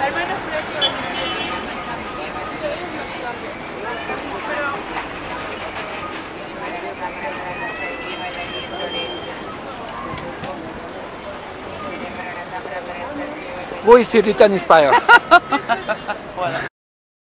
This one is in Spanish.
Al menos precio. Who is your return inspire?